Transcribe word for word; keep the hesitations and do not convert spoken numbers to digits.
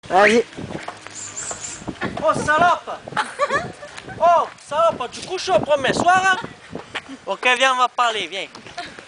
Vas-y. Oh, salope! Oh, salope, tu couches au premier soir, hein? Ok, viens, on va parler, viens.